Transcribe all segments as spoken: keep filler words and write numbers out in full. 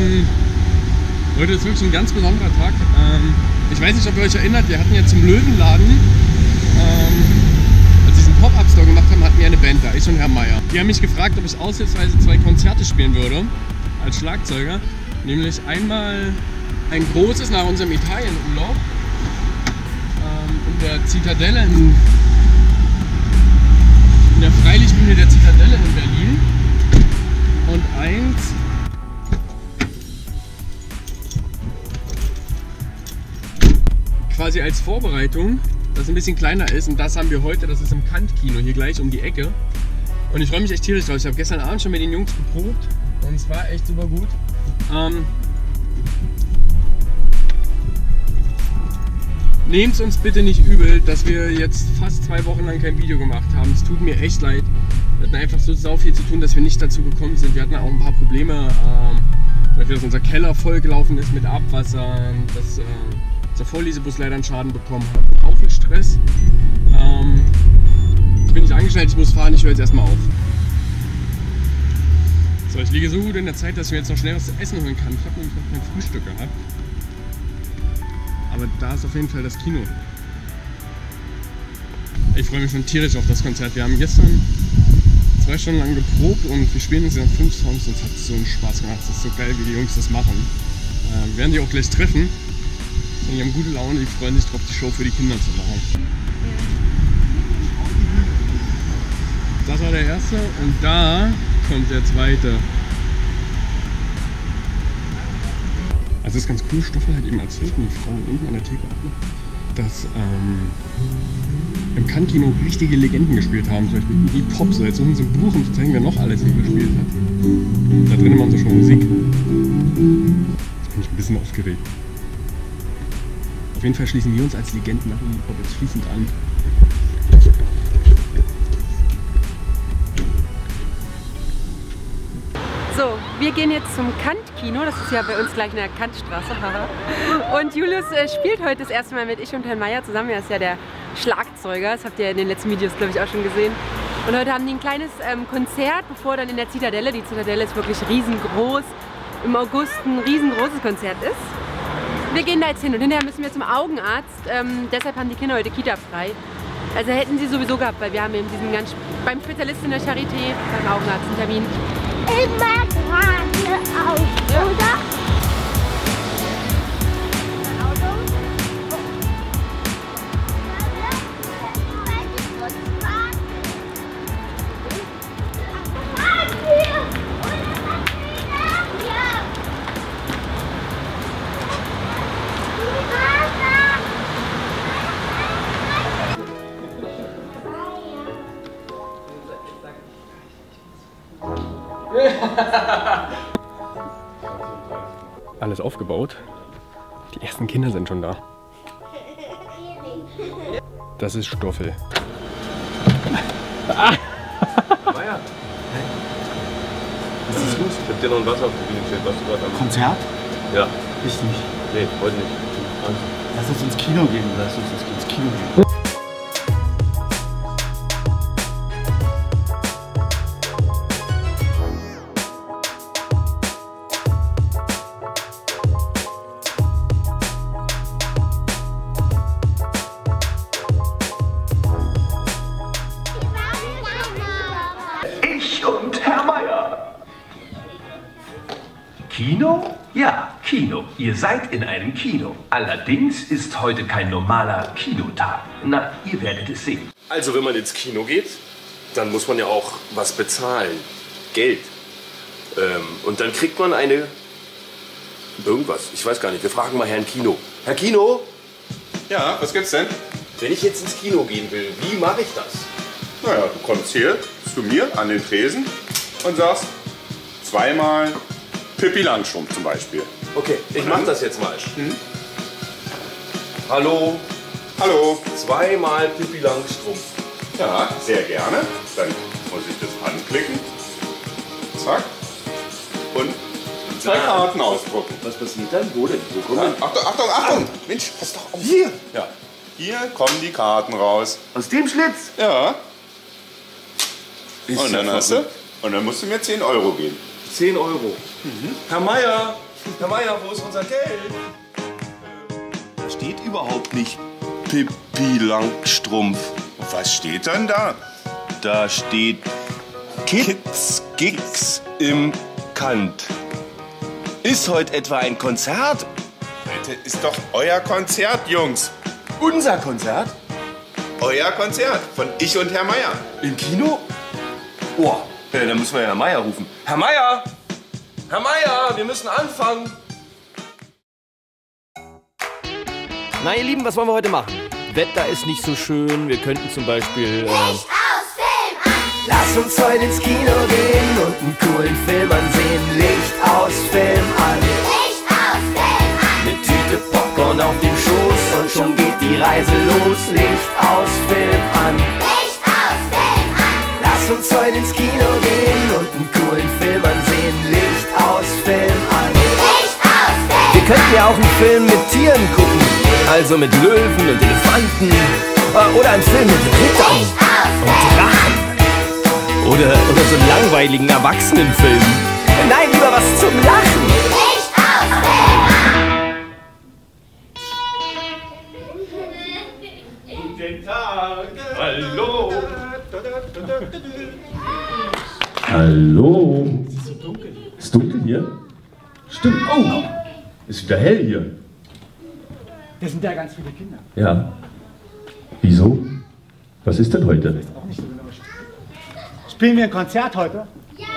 ein, heute ist wirklich ein ganz besonderer Tag. Ähm, ich weiß nicht, ob ihr euch erinnert, wir hatten ja zum Löwenladen, ähm, als wir diesen Pop-Up-Store gemacht haben, hatten wir eine Band da, ich und Herr Meier. Die haben mich gefragt, ob ich aushilfsweise zwei Konzerte spielen würde, als Schlagzeuger. Nämlich einmal ein großes nach unserem Italienurlaub ähm, in der Zitadelle, in, in der Freilichtbühne der Zitadelle in Berlin. Und eins quasi als Vorbereitung, das ein bisschen kleiner ist, und das haben wir heute, das ist im Kant-Kino hier gleich um die Ecke. Und ich freue mich echt tierisch drauf. Ich habe gestern Abend schon mit den Jungs geprobt und es war echt super gut. Ähm, Nehmt es uns bitte nicht übel, dass wir jetzt fast zwei Wochen lang kein Video gemacht haben. Es tut mir echt leid. Wir hatten einfach so sau viel zu tun, dass wir nicht dazu gekommen sind. Wir hatten auch ein paar Probleme, ähm, zum Beispiel, dass unser Keller vollgelaufen ist mit Abwasser, dass äh, unser Vorlesebus leider einen Schaden bekommen hat. Ein Haufen Stress. Ähm, ich bin nicht angestellt, ich muss fahren, ich höre jetzt erstmal auf. So, ich liege so gut in der Zeit, dass ich mir jetzt noch schnell was zu essen holen kann. Ich habe nämlich noch kein Frühstück gehabt. Aber da ist auf jeden Fall das Kino. Ich freue mich schon tierisch auf das Konzert. Wir haben gestern zwei Stunden lang geprobt und wir spielen insgesamt fünf Songs und es hat so einen Spaß gemacht. Es ist so geil, wie die Jungs das machen. Äh, wir werden die auch gleich treffen. Und die haben gute Laune, die freuen sich drauf, die Show für die Kinder zu machen. Das war der erste und da kommt der zweite. Also das ist ganz cool, Stoffel hat eben erzählt, und die Frau unten an der Theke auch noch, dass ähm, im Kant-Kino richtige Legenden gespielt haben, zum Beispiel die Pop, so jetzt suchen sie ein Buch, um zu zeigen, wer noch alles hier gespielt hat. Da drinnen machen sie schon Musik. Jetzt bin ich ein bisschen aufgeregt. Auf jeden Fall schließen wir uns als Legenden nach Iggy Pop jetzt fließend an. So, wir gehen jetzt zum Kant-Kino, das ist ja bei uns gleich in der Kantstraße. Und Julius äh, spielt heute das erste Mal mit ich und Herrn Meier zusammen. Er ist ja der Schlagzeuger, das habt ihr in den letzten Videos, glaube ich, auch schon gesehen. Und heute haben die ein kleines ähm, Konzert, bevor dann in der Zitadelle, die Zitadelle ist wirklich riesengroß, im August ein riesengroßes Konzert ist. Wir gehen da jetzt hin und hinterher müssen wir zum Augenarzt, ähm, deshalb haben die Kinder heute Kita frei. Also hätten sie sowieso gehabt, weil wir haben eben diesen ganz beim Spezialisten der Charité, beim Augenarzt einen Termin. Immer geradeaus, ja. Oder? Alles aufgebaut. Die ersten Kinder sind schon da. Das ist Stoffel. Ah. Meier. Was ist los? Ich hab dir noch ein Wasser auf die Bühne gestellt, was du gerade am Konzert? Ja. Ich nicht. Nee, heute nicht. Lass uns ins Kino gehen. Lass uns ins Kino gehen. Kino? Ja, Kino. Ihr seid in einem Kino. Allerdings ist heute kein normaler Kinotag. Na, ihr werdet es sehen. Also wenn man ins Kino geht, dann muss man ja auch was bezahlen. Geld. Ähm, und dann kriegt man eine... Irgendwas. Ich weiß gar nicht. Wir fragen mal Herrn Kino. Herr Kino? Ja, was gibt's denn? Wenn ich jetzt ins Kino gehen will, wie mache ich das? Naja, du kommst hier zu mir an den Tresen und sagst zweimal Pippi Langstrumpf zum Beispiel. Okay, ich mach das jetzt mal. Hm? Hallo? Hallo? Zweimal Pippi Langstrumpf. Ja, sehr gerne. Dann muss ich das anklicken. Zack. Und zwei Karten ausdrucken. Was passiert dann? Wo denn? Wo kommen Ja, Achtung, Achtung, Achtung! Mensch, pass doch auf. Hier! Ja. Hier kommen die Karten raus. Aus dem Schlitz? Ja. Ist und dann ja hast du. Und dann musst du mir zehn Euro geben. zehn Euro. Mhm. Herr Meier, Herr Meier, wo ist unser Geld? Da steht überhaupt nicht Pippi Langstrumpf. Was steht denn da? Da steht Kids Gigs im Kant. Ist heute etwa ein Konzert? Heute ist doch euer Konzert, Jungs. Unser Konzert? Euer Konzert von ich und Herr Meier. Im Kino? Oh, ja, dann müssen wir ja Herrn Meier rufen. Herr Meier! Herr Meier, wir müssen anfangen. Na ihr Lieben, was wollen wir heute machen? Wetter ist nicht so schön, wir könnten zum Beispiel... Äh Licht aus, Film an! Lass uns heute ins Kino gehen und einen coolen Film ansehen. Licht aus, Film an! Licht aus, Film an! Mit Tüte Popcorn auf dem Schoß und schon geht die Reise los. Licht aus, Film an! Licht aus, Film an! Lass uns heute ins Kino gehen und einen coolen Film ansehen. Licht aus, Film an! Licht aus, Film Wir könnten ja auch einen Film mit Tieren gucken. Also mit Löwen und Elefanten. Oder einen Film mit Rittern und Drachen. oder, oder so einen langweiligen Erwachsenenfilm. Nein, lieber was zum Lachen. Licht aus, Film an! Guten Tag. Hallo. Hallo. Ist dunkel hier? Stimmt. Oh, ist wieder hell hier. Das sind ja ganz viele Kinder. Ja. Wieso? Was ist denn heute? Auch nicht so genau. Spielen wir ein Konzert heute?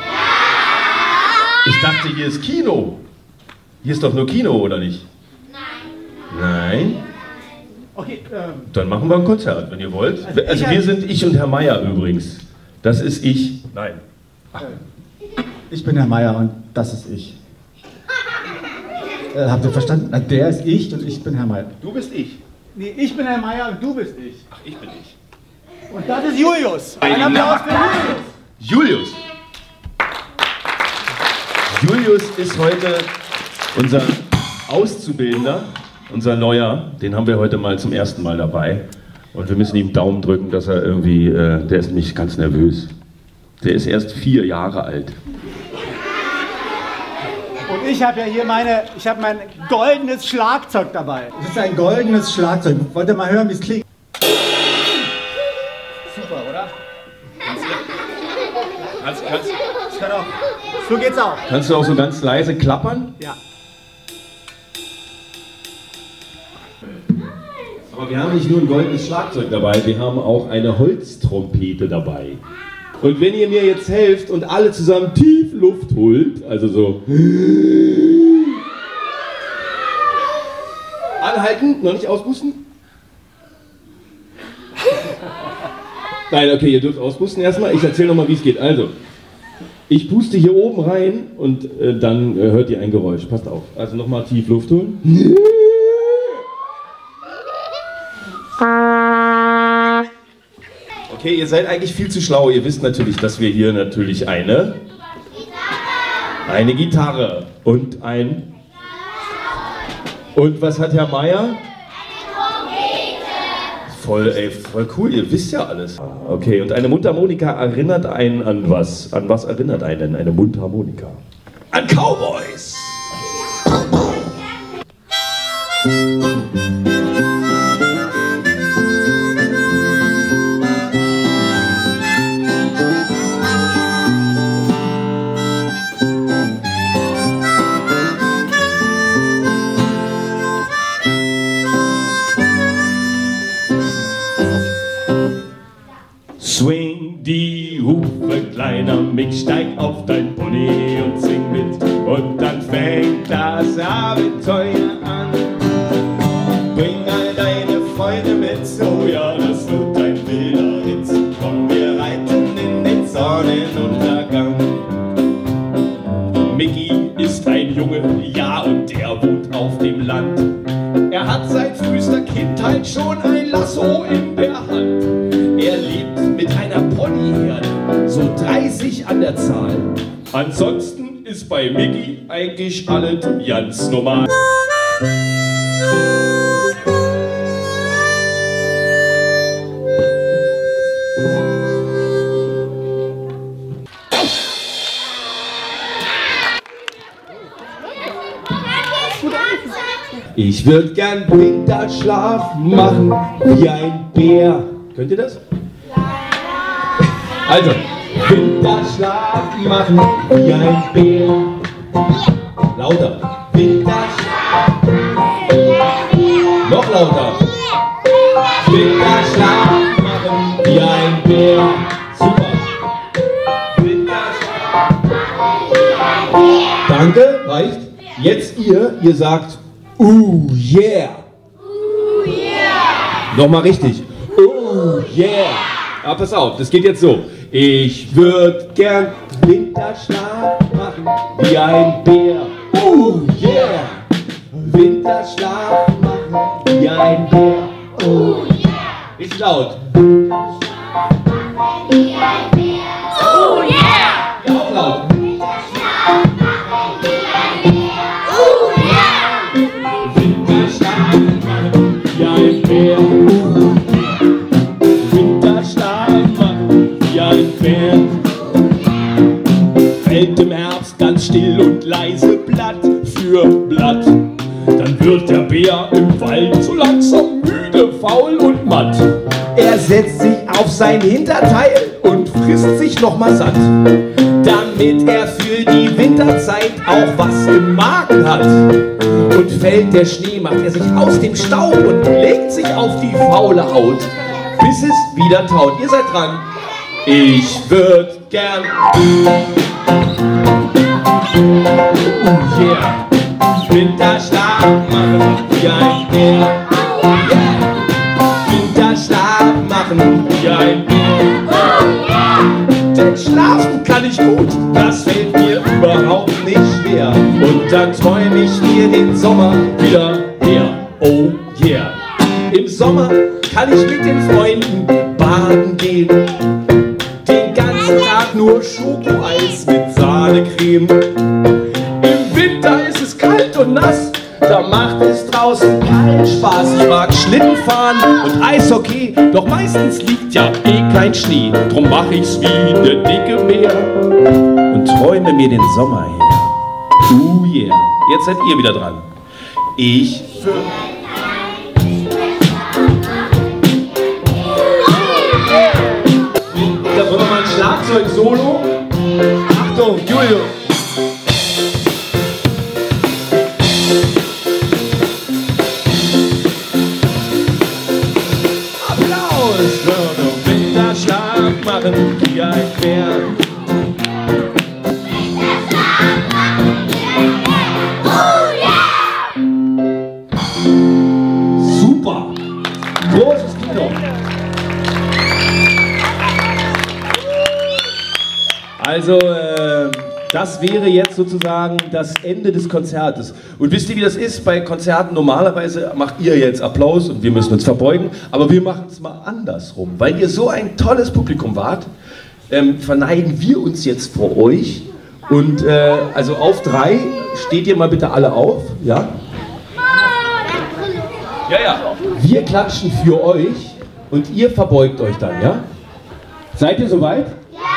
Ich dachte, hier ist Kino. Hier ist doch nur Kino, oder nicht? Nein. Nein? Okay, ähm, Dann machen wir ein Konzert, wenn ihr wollt. Also Also ich- wir sind ich und Herr Meier übrigens. Das ist ich. Nein. ich bin Herr Meier und das ist ich. Äh, habt ihr verstanden? Na, der ist ich und ich bin Herr Meier. Du bist ich. Nee, ich bin Herr Meier und du bist ich. Ach, ich bin ich. Und das ist Julius. Ein Applaus für Julius. Julius. Julius ist heute unser Auszubildender, unser Neuer. Den haben wir heute mal zum ersten Mal dabei. Und wir müssen ihm Daumen drücken, dass er irgendwie, äh, der ist nämlich ganz nervös. Der ist erst vier Jahre alt. Und ich habe ja hier meine, ich habe mein goldenes Schlagzeug dabei. Das ist ein goldenes Schlagzeug. Wollt ihr mal hören, wie es klingt? Super, oder? Kannst, kannst, Das kann auch. So geht's auch. kannst du auch so ganz leise klappern? Ja. Aber wir haben nicht nur ein goldenes Schlagzeug dabei, wir haben auch eine Holztrompete dabei. Und wenn ihr mir jetzt helft und alle zusammen tief Luft holt, also so... Anhalten, noch nicht auspusten? Nein, okay, ihr dürft auspusten erstmal. Ich erzähle nochmal, wie es geht. Also, ich puste hier oben rein und äh, dann äh, hört ihr ein Geräusch. Passt auf. Also nochmal tief Luft holen. Okay, ihr seid eigentlich viel zu schlau. Ihr wisst natürlich, dass wir hier natürlich eine... Eine Gitarre und ein... Und was hat Herr Meier? Voll, ey, voll cool, ihr wisst ja alles. Okay, und eine Mundharmonika erinnert einen an was? An was erinnert einen eine Mundharmonika? An Cowboys! Swing die Hufe, kleiner Mick, steig auf dein Pony und sing mit. Und dann fängt das Abenteuer an. Bring all deine Freunde mit, oh ja, das wird ein wilder Hit. Komm, wir reiten in den Sonnenuntergang. Mickey ist ein Junge, ja, und der wohnt auf dem Land. Er hat seit frühester Kindheit schon ein Lasso in der Hand. Er lebt mit einer Ponyherde, so dreißig an der Zahl. Ansonsten ist bei Mickey eigentlich alles ganz normal. Ich würde gern Winterschlaf machen wie ein Bär. Könnt ihr das? Also, Winterschlaf machen wie ein Bär. Lauter. Winterschlaf. Noch lauter. Winterschlaf machen wie ein Bär. Super. Winterschlaf machen wie ein Bär. Danke, reicht. Jetzt ihr, ihr sagt Uh, yeah. Uh, yeah. Nochmal richtig. Uh, yeah. Ah, pass auf, das geht jetzt so. Ich würde gern Winterschlaf machen wie ein Bär. Uh, yeah. Winterschlaf machen wie ein Bär. Uh, yeah. Ist laut. Winterschlaf machen wie ein Bär. Uh, yeah. Ja, auch laut. Winterschlaf machen wie ein Bär. Uh, yeah. Winterschlaf machen wie ein Bär. Winterschlaf machen wie ein Bär. Fällt im Herbst ganz still und leise Blatt für Blatt. Dann wird der Bär im Wald so langsam müde, faul und matt. Er setzt sich auf sein Hinterteil und frisst sich nochmal satt, damit er für die Winterzeit auch was im Magen hat. Und fällt der Schnee, macht er sich aus dem Staub und legt sich auf die faule Haut, bis es wieder taut. Ihr seid dran. Ich würd gern uh, yeah. Winterschlaf machen wie ein Bär. Yeah. Winterschlaf machen wie ein Bär. Denn schlafen kann ich gut, das fällt mir überhaupt nicht schwer. Und dann träume ich mir den Sommer wieder her. Oh yeah. Im Sommer kann ich mit den Freunden baden gehen. Den ganzen Tag nur Schokoeis mit Sahnecreme. Im Winter ist es kalt und nass, da macht es draußen keinen Spaß. Ich mag Schlittenfahren und Eishockey, doch meistens liegt ja eh kein Schnee. Drum mach ich's wie ne dicke Bär und träume mir den Sommer her. Uh yeah. Jetzt seid ihr wieder dran. Ich für Da wollen wir mal ein Schlagzeug-Solo. Achtung, Julio. Applaus für den Winterschlaf machen wie ein Bär. Super. Großes Kino. Also, äh, das wäre jetzt sozusagen das Ende des Konzertes. Und wisst ihr, wie das ist bei Konzerten? Normalerweise macht ihr jetzt Applaus und wir müssen uns verbeugen, aber wir machen es mal andersrum. Weil ihr so ein tolles Publikum wart, ähm, verneigen wir uns jetzt vor euch. Und äh, also auf drei, steht ihr mal bitte alle auf, ja? Ja, ja. Wir klatschen für euch und ihr verbeugt euch dann, ja? Seid ihr soweit?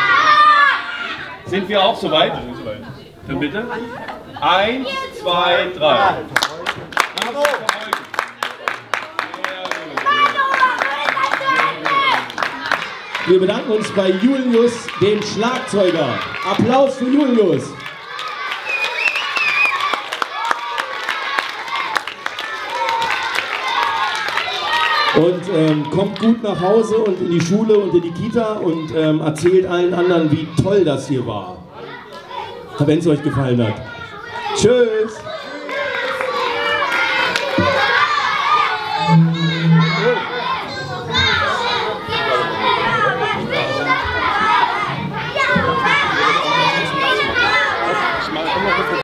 Sind wir auch soweit? Wir sind soweit. Dann bitte. Eins, zwei, drei. Bravo. Wir bedanken uns bei Julius, dem Schlagzeuger. Applaus für Julius. Und ähm, kommt gut nach Hause und in die Schule und in die Kita und ähm, erzählt allen anderen, wie toll das hier war. Wenn es euch gefallen hat. Tschüss!